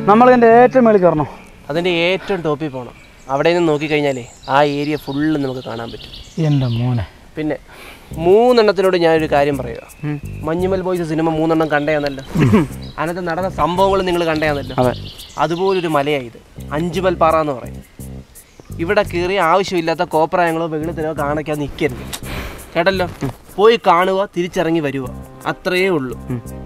നമ്മളിതിൻ്റെ ഏറ്റവും മേളിൽ കയറണം. അതിൻ്റെ ഏറ്റവും ടോപ്പിൽ പോകണം. അവിടെ നിന്ന് നോക്കിക്കഴിഞ്ഞാലേ ആ ഏരിയ ഫുള്ള് നമുക്ക് കാണാൻ പറ്റും. എൻ്റെ മോനെ. പിന്നെ 3 എണ്ണത്തിനോട് ഞാനൊരു കാര്യം പറയുക. മഞ്ഞുമൽ ബോയ്സ് സിനിമ 3 എണ്ണം കണ്ടയാന്നല്ലോ. അതിനകത്ത് നടന്ന സംഭവങ്ങൾ നിങ്ങൾ കണ്ടയാന്നല്ലോ. അതുപോലൊരു മലയായത് അഞ്ചുമൽ പാറ എന്ന് പറയും. ഇവിടെ കയറി ആവശ്യമില്ലാത്ത കോപ്രായങ്ങളോ വെള്ളത്തിനോ കാണിക്കാൻ നിൽക്കരുത്, കേട്ടല്ലോ. പോയി കാണുക, തിരിച്ചിറങ്ങി വരുക, അത്രയേ ഉള്ളൂ.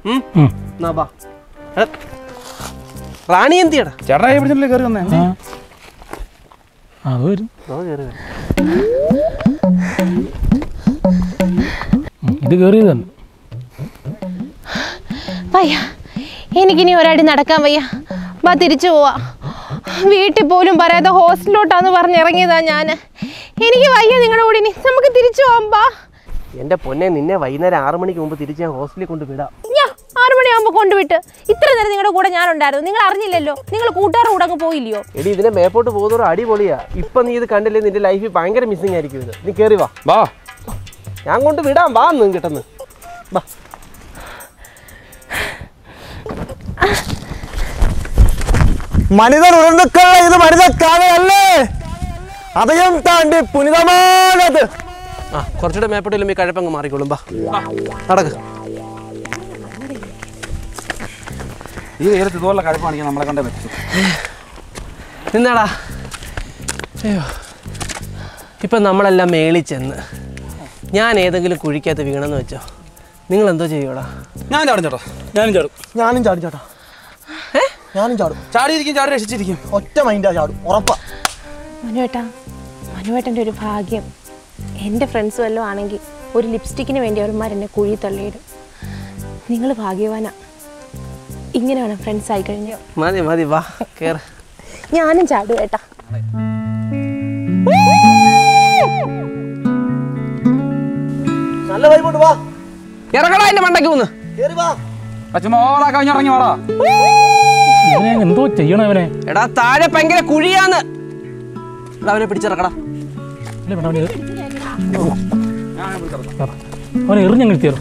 റാണി എന്തിയടാ ചേട്ടാ പിടിച്ചിട്ടില്ലേ കയറി വന്നേ? അത് വരും. ഇത് കയറിയത് തന്നെ. വയ്യ, എനിക്കിനി ഒരടി നടക്കാൻ വയ്യ. വാ തിരിച്ചു പോവാ. വീട്ടിൽ പോലും പറയാതെ ഹോസ്റ്റലിലോട്ടാന്ന് പറഞ്ഞിറങ്ങിയതാ ഞാൻ. എനിക്ക് വയ്യ നിങ്ങളുടെ കൂടെ, ഇനി നമുക്ക് തിരിച്ചു പോവാ. എൻ്റെ പൊന്നെ, നിന്നെ വൈകുന്നേരം 6 മണിക്ക് മുമ്പ് തിരിച്ച് ഞാൻ ഹോസ്റ്റലിൽ കൊണ്ട് വിടാം. 6 മണിയാകുമ്പോൾ കൊണ്ടുവിട്ട് ഇത്ര നേരം നിങ്ങളുടെ കൂടെ ഞാൻ ഉണ്ടായിരുന്നു. നിങ്ങൾ അറിഞ്ഞില്ലല്ലോ, നിങ്ങൾ കൂട്ടുകാരുടെ കൂടെ അങ്ങ് പോയില്ലയോ? എടി, ഇതിനെ മേപ്പോട്ട് പോകുന്നവർ അടിപൊളിയാ. ഇപ്പം നീ ഇത് കണ്ടില്ലേ, നിന്റെ ലൈഫിൽ ഭയങ്കര മിസ്സിങ് ആയിരിക്കും ഇത്. നീ കയറി വാ. വാ, ഞാൻ കൊണ്ട് വിടാം. വാ എന്ന് കിട്ടുന്നു. വാ. മനിത ഉണർന്നുക്കള ഇത് മനിത കാവലല്ലേ, അതയം താണ്ടി പുനിതമാണത്. കുറച്ചുകൂടെ മേപ്പോട്ടിലും ഈ കഴപ്പങ്ങ് മാറിക്കോളും. വാ, നടക്ക്. ഈ നേരത്തെ ഇതുപോലുള്ള കഴപ്പാണെങ്കിൽ നമ്മളെ കണ്ടേ പറ്റും. നിന്നാടാ. അയ്യോ, ഇപ്പം നമ്മളെല്ലാം മേളിൽ ചെന്ന് ഞാൻ ഏതെങ്കിലും കുഴിക്കകത്ത് വീണെന്ന് വെച്ചോ, നിങ്ങൾ എന്തോ ചെയ്യൂടാ? ഞാൻ ചാടും ചേട്ടാ, ഞാനും ചാടും. ഞാനും ചാടും ചേട്ടാ, ഞാനും ചാടും. ചാടിയിരിക്കും, ചാടി രക്ഷിച്ചിരിക്കും. ഒറ്റ മൈൻഡാ ചാടും, ഉറപ്പാ. മനുവേട്ടൻ്റെ ഒരു ഭാഗ്യം. എൻ്റെ ഫ്രണ്ട്സ് വല്ലതും ആണെങ്കിൽ ഒരു ലിപ്സ്റ്റിക്കിന് വേണ്ടി അവന്മാരെന്നെ കുഴി തള്ളിയിടും. നിങ്ങൾ ഭാഗ്യവാനാ. ഇങ്ങനെ വേണം ഫ്രണ്ട്സ് ആയി കഴിഞ്ഞാൽ. മതി മതി, വാ കേറ്. ഞാനും ചാടും ഏട്ടാ. നല്ല വൈബുണ്ട്, വാ. ഇറങ്ങടാ എന്റെ മണ്ടയ്ക്ക് വന്ന്. കേറി വാ. ഇറങ്ങി വാടാ. എന്തോ ചെയ്യണം അവനെ? എടാ, താഴെ ഭയങ്കര കുഴിയാന്ന്. അവനെ പിടിച്ചിറക്കടാ. അവനെ എറിഞ്ഞങ്ങ് തീർന്നു.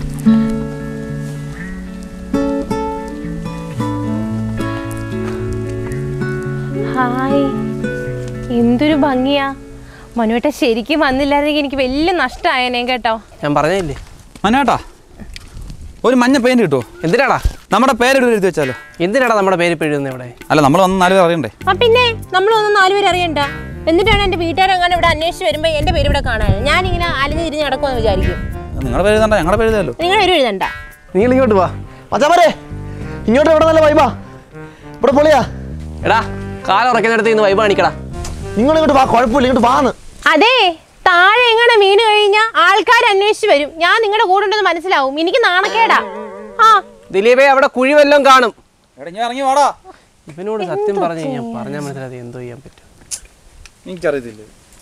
ഹായ്, എന്തൊരു ഭംഗിയാ. മനുവേട്ട ശരിക്കും വന്നില്ലായിരുന്നെങ്കിൽ എനിക്ക് വലിയ നഷ്ടമായേനെ കേട്ടോ. ഞാൻ പറഞ്ഞില്ലേ മനുവേട്ടാ, ഒരു മഞ്ഞ പെയിന്റ് കിട്ടുമോ? എന്തിനാടാ? നമ്മുടെ പേര് എഴുതി വെച്ചാലോ? എന്തിനാടാ നമ്മുടെ പേര് എഴുതുന്നത് ഇവിടെ? അല്ല, നമ്മൾ വന്ന് 4 പേർ അറിയണ്ടേ? പിന്നെ നമ്മൾ വന്ന് 4 പേര് അറിയണ്ട. എന്നിട്ടാണ് എൻ്റെ വീട്ടുകാരെങ്ങനെ ഇവിടെ അന്വേഷിച്ച് വരുമ്പോൾ എൻ്റെ പേര് ഇവിടെ കാണാൻ ഞാനിങ്ങനെ അലഞ്ഞു തിരിഞ്ഞ് നടക്കുമെന്ന് വിചാരിക്കും. നിങ്ങളുടെ പേര് എഴുതണ്ട, ഞങ്ങളുടെ പേര് എഴുതാലോ. നിങ്ങൾ പേര് എഴുതണ്ട. നിങ്ങൾ ഇങ്ങോട്ട് വാ. മച്ചാമാരെ, ഇങ്ങോട്ട് ഇവിടെ നല്ല വൈബാ, ഇവിടെ പൊളിയാ. എടാ, കാലുറക്കുന്നിടത്ത് ഇന്ന് വൈബ് കാണിക്കടാ. നിങ്ങളിങ്ങോട്ട് വാ, കുഴപ്പമില്ല, ഇങ്ങോട്ട് വാന്ന്. അതെ, താഴെ എങ്ങനെ വീണ് കഴിഞ്ഞാൽ ആൾക്കാർ അന്വേഷിച്ച് വരും. ഞാൻ നിങ്ങളുടെ കൂടെ ഉണ്ടെന്ന് മനസ്സിലാവും. എനിക്ക് നാണക്കേടാ. ദിലീപേ, അവിടെ കുഴി വല്ലതും കാണും. ഇറങ്ങി വാടാ. ഇവനോട് സത്യം പറഞ്ഞു കഴിഞ്ഞാൽ പറഞ്ഞാൽ മനസ്സിലാതെ എന്തോ ചെയ്യാൻ പറ്റും. എനിക്കറിയത്തില്ലേ.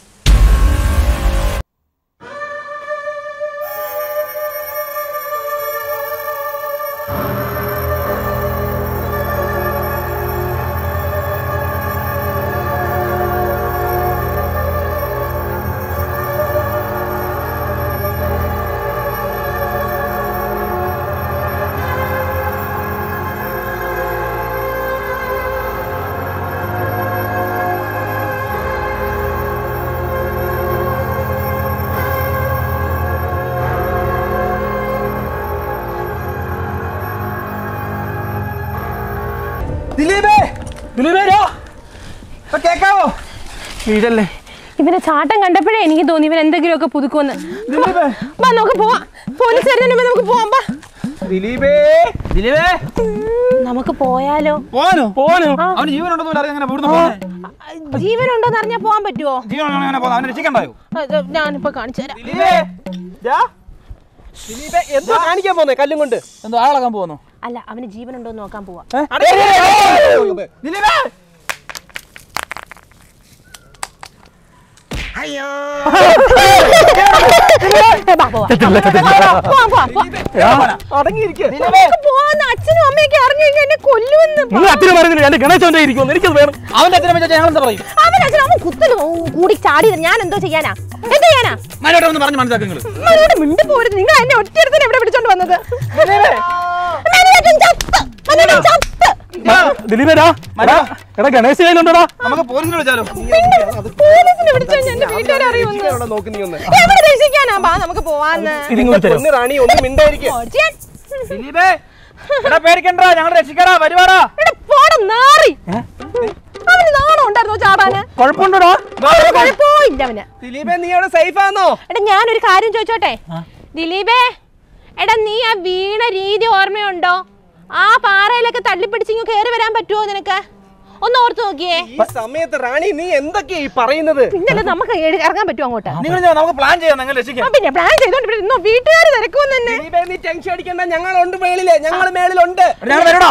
ഇവനെ ചാട്ടം കണ്ടപ്പോഴേ എനിക്ക് തോന്നി ഇവൻ എന്തെങ്കിലുമൊക്കെ പുതുക്കുമെന്ന്. നമുക്ക് പോവാം, പോലീസ് വരുന്നതിന് മുമ്പ് നമുക്ക് പോവാം. നമുക്ക് പോയാലോ? ജീവനുണ്ടോന്ന് അറിഞ്ഞാൽ പോവാൻ പറ്റുമോ? ഞാനിപ്പോ കാണിച്ചു തരാം. എന്തോ കാണിക്കാൻ പോന്നേ? കല്ലും കൊണ്ട് എന്തോ ആളാക്കാൻ പോകുന്നു? അല്ല, അവന് ജീവനുണ്ടോ എന്ന് നോക്കാൻ പോവാ. അച്ഛനും അമ്മയൊക്കെ അറിഞ്ഞു കഴിഞ്ഞാൽ എന്നെ കൊല്ലുമെന്ന്. അവൻ കുത്തല് കൂടി ചാടി. ഞാൻ എന്തോ ചെയ്യാനാ? എന്താ ചെയ്യാനാ? മിണ്ടു പോരുത്. നിങ്ങൾ എന്നെ ഒറ്റ എവിടെ പിടിച്ചോണ്ട് വന്നത്? ദിലീപേടാ എടാ ഗണേശ് കയ്യിലുണ്ടോടാ? നമുക്ക് പോലീസിനെ വിളിച്ചാലോ? പോലീസിനെ വിളിച്ചാൽ എന്റെ വീട്ടുകാർ അറിയുമെന്ന്. എവിടെ രക്ഷിക്കാനാ? ബാ നമുക്ക് പോവാന്ന്. റാണി ഒന്നും മിണ്ടായിരിക്കും. ദിലീപേ, എടാ പേടിക്കണ്ട, ഞങ്ങൾ രക്ഷിക്കാടാ, വരുവാടാ. എടാ പോടാ നാറി. അവന് നാണം ഉണ്ടായിരുന്നോ ചാടാന്? കുഴപ്പമുണ്ടോടാ? കുഴപ്പമില്ല അവന്. ദിലീപേ നീ അവിടെ സേഫ് ആണോ? എടാ ഞാനൊരു കാര്യം ചോദിച്ചോട്ടെ ദിലീപേ, എടാ നീ ആ വീണ രീതി ഓർമ്മയുണ്ടോ? ആ പാറയിലൊക്കെ തള്ളിപ്പിടിച്ചിങ്ങ് കയറി വരാൻ പറ്റുമോ നിനക്ക്? ഒന്ന് ഓർത്ത് നോക്കിയേ. ഈ സമയത്ത് റാണി നീ എന്തൊക്കെയാ ഈ പറയുന്നത്? പിന്നല്ലേ നമുക്ക് ഇറങ്ങാൻ പറ്റുമോ അങ്ങോട്ട്? നമുക്ക് പ്ലാൻ ചെയ്യാം, നിങ്ങൾ രക്ഷിക്കാം. പിന്നെ പ്ലാൻ ചെയ്തോണ്ട് ഇവിടെ നിന്നോ, വീട്ടുകാർ തിരക്കും തന്നെ. ദിലീപേ നീ ടെൻഷൻ അടിക്കണ്ട, ഞങ്ങളുണ്ട് മേളില്, ഞങ്ങൾ മേളിലുണ്ട്. ഞങ്ങൾ വരൂടാ.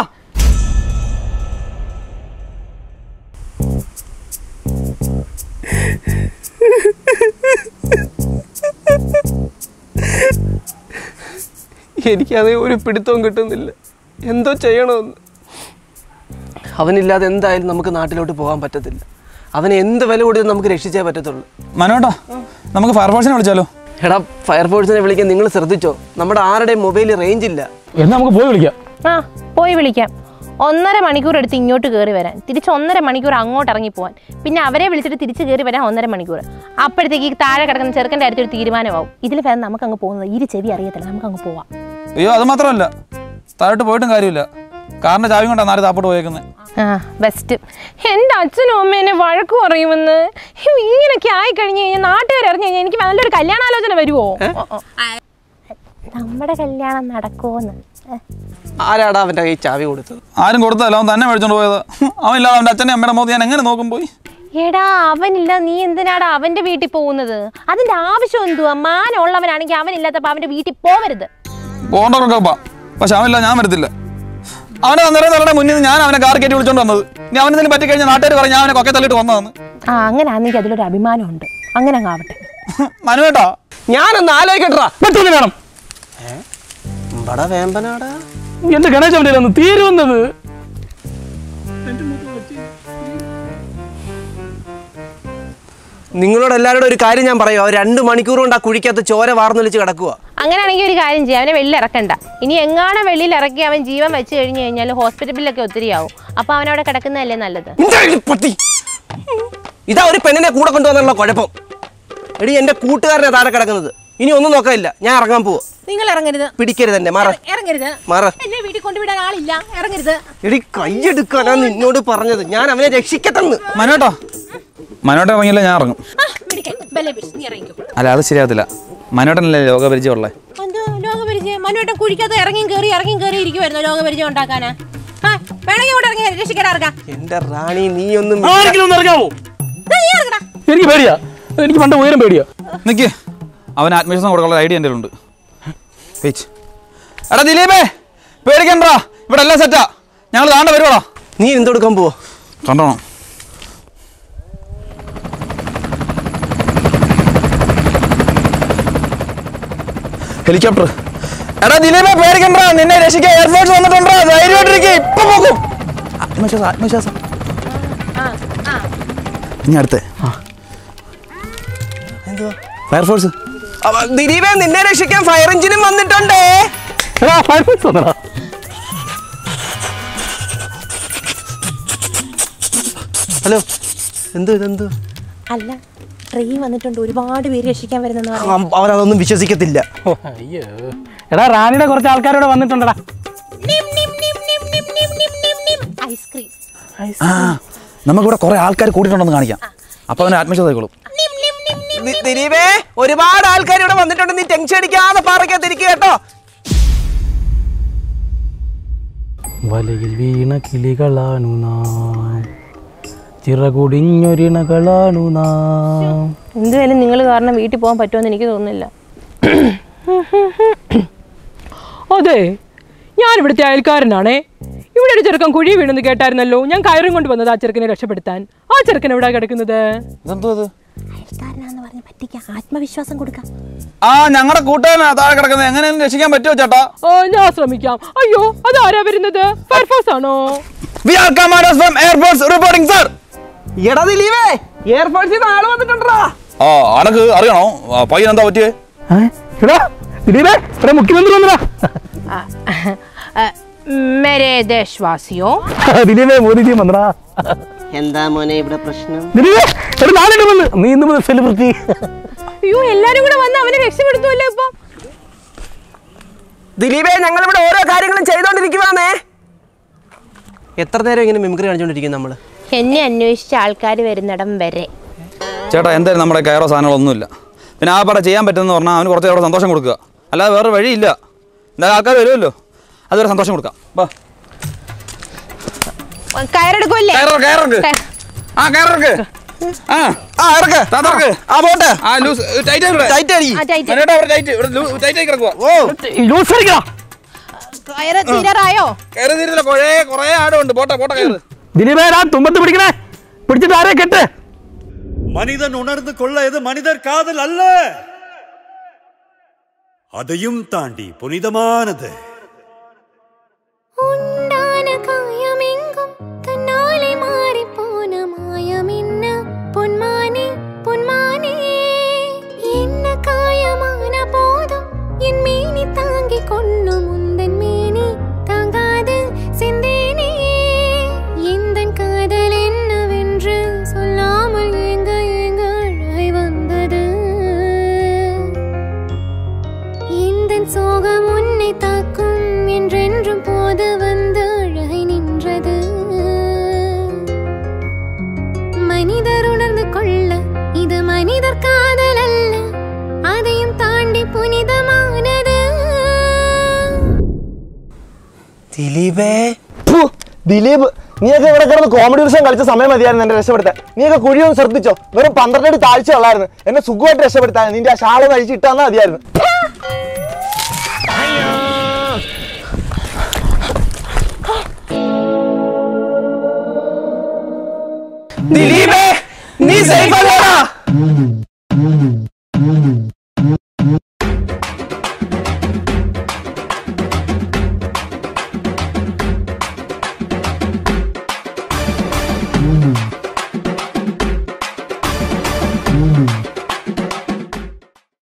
എനിക്കത് ഒരു പിടുത്തവും കിട്ടുന്നില്ല, എന്തോ ചെയ്യണമെന്ന്. അവനില്ലാതെ എന്തായാലും നമുക്ക് നാട്ടിലോട്ട് പോകാൻ പറ്റത്തില്ല. അവനെ എന്ത് വില കൊടുത്ത് നമുക്ക് രക്ഷിച്ചേ പറ്റത്തുള്ളൂ. മനോട്ടാ, നമുക്ക് ഫയർഫോഴ്സിനെ വിളിച്ചാലോ? എടാ ഫയർഫോഴ്സിനെ വിളിക്കാൻ നിങ്ങൾ ശ്രദ്ധിച്ചോ, നമ്മുടെ ആരുടെയും മൊബൈലിൽ റേഞ്ച് ഇല്ല. എന്നാ നമുക്ക് പോയി വിളിക്കാം. ആ പോയി വിളിക്കാം. 1.5 മണിക്കൂർ എടുത്ത് ഇങ്ങോട്ട് കയറി വരാൻ, തിരിച്ച് 1.5 മണിക്കൂർ അങ്ങോട്ട് ഇറങ്ങി പോവാൻ, പിന്നെ അവരെ വിളിച്ചിട്ട് തിരിച്ച് കയറി വരാൻ 1.5 മണിക്കൂർ. അപ്പോഴത്തേക്ക് ഈ താഴെ കിടക്കുന്ന ചെറുക്കൻ്റെ അടുത്തൊരു തീരുമാനമാവും. ഇതിൽ വേണം നമുക്ക് അങ്ങ് പോകുന്നത്. ഇരു ചെവി അറിയത്തില്ല, നമുക്ക് അങ്ങ് പോവാം. അയ്യോ അത് മാത്രമല്ല, താഴോട്ട് പോയിട്ടും കാര്യമില്ല, കാറിന്റെ ചാവി കൊണ്ടാണ് നാല് താപ്പോട്ട് പോയേക്കുന്നത്. ആ ബെസ്റ്റ്. എൻ്റെ അച്ഛനും അമ്മേനെ വഴക്ക് പറയുമെന്ന്. ഇങ്ങനെയൊക്കെ ആയി കഴിഞ്ഞ് കഴിഞ്ഞാൽ നാട്ടുകാർ അറിഞ്ഞു കഴിഞ്ഞാൽ എനിക്ക് നല്ലൊരു കല്യാണാലോചന വരുമോ? നമ്മുടെ കല്യാണം നടക്കുമോന്ന്. ആരാടാ അവന്റെ കൈ ചാവി കൊടുത്തത്? ആരും കൊടുത്തല്ലോ, അവൻ തന്നെ മേടിച്ചോണ്ട് പോയത്. അവനില്ലാതെ അവന്റെ അച്ഛനെ അമ്മയുടെ മോത്ത് ഞാൻ എങ്ങനെ നോക്കും പോയി? എടാ അവനില്ല, നീ എന്തിനാടാ അവന്റെ വീട്ടിൽ പോകുന്നത്? അതിന്റെ ആവശ്യം എന്തുവാ? മാനുള്ളവനാണെങ്കിൽ അവനില്ലാത്തപ്പോ അവന്റെ വീട്ടിൽ പോവരുത്. പോകണ്ടൊക്കെ പക്ഷെ അവനില്ല, ഞാൻ വരത്തില്ല. അവനെ നിറയുടെ മുന്നിൽ നിന്ന് ഞാൻ അവനെ കാർ കയറ്റി വിളിച്ചോണ്ട് വന്നത്. ഇനി അവനെന്തെങ്കിലും പറ്റി കഴിഞ്ഞാൽ നാട്ടുകാർ പറഞ്ഞ് ഞാൻ അവനെ കൊക്കെ തള്ളിട്ട് വന്നതാണ്. ആ അങ്ങനെ ആണെങ്കിൽ അതിലൊരു അഭിമാനമുണ്ട്. അങ്ങനെ അങ്ങ് ആവട്ടെ. മനുവേട്ടാ, ഞാനൊന്ന് ആലോചിക്കട്ടാ. പെട്ടെന്ന് വേണം. വേമ്പനാടാ എന്റെ ഗണേശ് അവിടെ ഒന്ന് തീരുന്നത്. നിങ്ങളോട് എല്ലാവരോടും ഒരു കാര്യം ഞാൻ പറയും, 2 മണിക്കൂർ കൊണ്ട് ആ കുഴിക്കകത്ത് ചോര വാർന്നൊലിച്ച് കിടക്കുക. അങ്ങനെയാണെങ്കിൽ ഒരു കാര്യം ചെയ്യാം, അവനെ വെളിയിൽ ഇറക്കണ്ട. ഇനി എങ്ങാണ് വെളിയിൽ ഇറക്കി അവൻ ജീവൻ വെച്ച് കഴിഞ്ഞ് കഴിഞ്ഞാൽ ഹോസ്പിറ്റൽ ബില്ലൊക്കെ ഒത്തിരി ആവും. അപ്പൊ അവനവിടെ കിടക്കുന്നതല്ലേ നല്ലത്. ഇതാ ഒരു പെണ്ണിനെ കൂടെ കൊണ്ടുവന്നുള്ള കുഴപ്പം. എടി എന്റെ കൂട്ടുകാരനെ താഴെ കിടക്കുന്നത്. ഇനി ഒന്നും നോക്കാനില്ല, ഞാൻ ഇറങ്ങാൻ പോവാ. നിങ്ങൾ ഇറങ്ങരുത്. പിടിക്കരുത് എന്നെ, മാറ ഇറങ്ങരുത്. എന്നെ വീട്ടിൽ കൊണ്ടുവിടാൻ ആളില്ല, ഇറങ്ങരുത്. എടി കൈയെടുക്കാനാ നിന്നോട് പറഞ്ഞത്, ഞാൻ അവനെ രക്ഷിക്കട്ടെന്ന്. മനോട്ടാ ഇറങ്ങിയില്ല, ഞാൻ ഇറങ്ങും. അല്ല അത് ശരിയാകത്തില്ല, മനോട്ടനല്ലേ ലോകപരിചയമുള്ളേ. ലോകപരിചയം? മനുവേട്ടൻ കുഴിക്കകത്ത് ഇറങ്ങി കയറി ഇരിക്കുവായിരുന്നു ലോകപരിചയം ഉണ്ടാക്കാനാ. വേണമെങ്കിൽ ഇവിടെ ഇറങ്ങി രക്ഷിക്കാൻ ഇറങ്ങാം. എന്റെ റാണി നീ ഒന്നും ഇറങ്ങാവോ? എനിക്ക് പേടിയാ, എനിക്ക് പണ്ട് ഉയരം പേടിയാ. നിക്ക്, അവൻ ആത്മവിശ്വാസം കൊടുക്കാനുള്ള ഐഡിയ എൻ്റെ ഉണ്ട്. എടാ ദിലീപേ, പേടിക്കണ്ടാ, ഇവിടെ എല്ലാം സെറ്റാ, ഞങ്ങൾ താണ്ട വരുവാടാ. നീ എന്തെടുക്കാൻ പോവോ? കണ്ടോണോ? ഹെലികോപ്റ്റർ. എടാ ദിലീപേ പേടിക്കണ്ടാ, നിന്നെ രക്ഷിക്കാൻ എയർഫോഴ്സ് വന്നിട്ടുണ്ടോ, ധൈര്യമായിട്ടിരിക്കും, ഇപ്പൊ പോകും. ആത്മവിശ്വാസം. ഇനി അടുത്തേ ഫയർഫോഴ്സ്. ദിലീപേ നിന്നെ രക്ഷിക്കാൻ ഫയർ എഞ്ചിനും വന്നിട്ടുണ്ടേ. ഹലോ, എന്ത് അല്ല ട്രെയിൻ വന്നിട്ടുണ്ട്, ഒരുപാട് പേര് രക്ഷിക്കാൻ വരുന്നെന്ന് പറഞ്ഞു. അവരതൊന്നും വിശ്വസിക്കത്തില്ല. അയ്യോ എടാ, റാണിയുടെ കുറച്ച് ആൾക്കാരോട് വന്നിട്ടുണ്ടടാ. ഐസ്ക്രീം. നമുക്കിവിടെ കുറെ ആൾക്കാർ കൂട്ടിയിട്ടുണ്ടെന്ന് കാണിക്കാം, അപ്പൊ അവന് ആത്മവിശ്വാസം ആയിക്കോളും. ദിലീപേ ഒരുപാട് ആൾക്കാർ ഇവിടെ വന്നിട്ടുണ്ട്, നീ ടെൻഷൻ അടിക്കാതെ പാറയ്ക്കകത്തിരിക്കുക കേട്ടോ. വലയിൽ വീണ കിളികളാണു നാം, ചിറകുടിഞ്ഞൊരിണകളാണു നാം. എന്തായാലും നിങ്ങൾ കാരണം വീട്ടിൽ പോകാൻ പറ്റുമെന്ന് എനിക്ക് തോന്നുന്നില്ല. അതെ, ഞാൻ ഇവിടുത്തെ അയൽക്കാരനാണേ. ഇവിടെ ഒരു ചെറുക്കൻ കുഴി വീണെന്ന് കേട്ടായിരുന്നല്ലോ. ഞാൻ കയറും കൊണ്ട് വന്നത് ആ ചെറുക്കനെ രക്ഷപ്പെടുത്താൻ. ആ ചെറുക്കൻ എവിടെ കിടക്കുന്നത്? ആത്മവിശ്വാസം കൊടുക്കാം. ആ ഞങ്ങളുടെ കൂട്ടുകാരനാ താഴെ കിടക്കുന്നത്, എങ്ങനെയും രക്ഷിക്കാൻ പറ്റുമോ ചേട്ടാ? ഞാൻ ശ്രമിക്കാം. അയ്യോ അതാരാ വരുന്നത്? ഫയർഫോഴ്സ് ആണോ? എടാ ദിലീപേ, എയർഫോഴ്സിൽ നിന്ന് ആള് വന്നിട്ടുണ്ടാ. അനക്ക് അറിയണോ പയ്യൻ എന്താ പറ്റിയേ? ദിലീപേ, മുഖ്യമന്ത്രി വന്നടാ. मेरे देशवासियों ദിലീപേ മോദിജി വന്നടാ. എന്താ മോനെ ഇവിടെ പ്രശ്നം? ദിലീപേ ഒരു നാളെ വന്ന് നീ ഇന്ന് മുതൽ സെലിബ്രിറ്റി. അയ്യോ എല്ലാരും കൂടെ വന്ന് അവനെ രക്ഷപ്പെടുത്തുമല്ലോ ഇപ്പൊ. ദിലീപേ ഞങ്ങളിവിടെ ഓരോ കാര്യങ്ങളും ചെയ്തോണ്ടിരിക്കുവാന്നേ. എത്ര നേരം ഇങ്ങനെ മിമിക്രി കാണിച്ചോണ്ടിരിക്കും നമ്മള്? എന്നെ അന്വേഷിച്ച ആൾക്കാർ വരുന്നിടം വരെ. ചേട്ടാ എന്തായാലും നമ്മുടെ കയറോ സാധനങ്ങളൊന്നുമില്ല. പിന്നെ ആ പടം ചെയ്യാൻ പറ്റുമെന്ന് പറഞ്ഞാൽ അവന് കുറച്ച് അവിടെ സന്തോഷം കൊടുക്കുക, അല്ലാതെ വേറെ വഴിയില്ല. എന്തായാലും ആൾക്കാർ വരുമല്ലോ, അതുവരെ സന്തോഷം കൊടുക്കാം. വാ കയറെടുക്കുമല്ലേ? കയറക്ക്. ആ കയറക്ക്. ആ ഇറക്ക്. ആ പോട്ടെ. ആ ലൂസ് ടൈറ്റ് ടൈറ്റ് അടി. ടൈറ്റ് ആയി കിടക്കുക. ഓ ലൂസ് അടിക്കടാ. കയറ് തീരാറായോ? കയറി തീരുന്നില്ല, കുറേ ആടുണ്ട്. പോട്ടെ പോട്ടെ കയറ്. ദിലീപേ തുമ്പത്ത് പിടിക്കണേ, പിടിച്ചിട്ട് ആരെ കെട്ട്. மனிதன் உணர்ந்து கொள்ள இது மனிதர் காதல் அல்ல, அதையும் தாண்டி புனிதமானது. உண்டான காயமெங்கும் தன்னாலே மாறி போன மாயம் என்ன பொன்மானே பொன்மானே, என்ன காயமான போதும் என் மேனி தாங்கி கொள்ளும் முந்தன் மேனி தாங்காது சிந்தேனே, எந்தன் காதல் என்னவென்று சொல்லாமல் எங்க எங்க அழை வந்தது, எந்தன் சோகம் உன்னை தாக்கும் என்றென்றும் போது வந்து அழகை நின்றது, மனிதர் உணர்ந்து கொள்ள இது மனிதர் காதல் அல்ல, அதையும் தாண்டி புனிதமானது. ദിലീപേ ദിലീപ്, നീയൊക്കെ ഇവിടെ കിടന്ന് കോമഡി ദിവസം കളിച്ച സമയം മതിയായിരുന്നു എന്നെ രക്ഷപ്പെടുത്താൻ. നീയൊക്കെ കുഴിയൊന്ന് ശ്രദ്ധിച്ചോ, വെറും 12 അടി താഴ്ച ഉള്ളായിരുന്നു. എന്നെ സുഖമായിട്ട് രക്ഷപ്പെടുത്താൻ നിന്റെ ആ ഷാള് കഴിച്ച് ഇട്ടാന്നാ മതിയായിരുന്നു. ദിലീപേ നീ സേഫ് അല്ലടാ.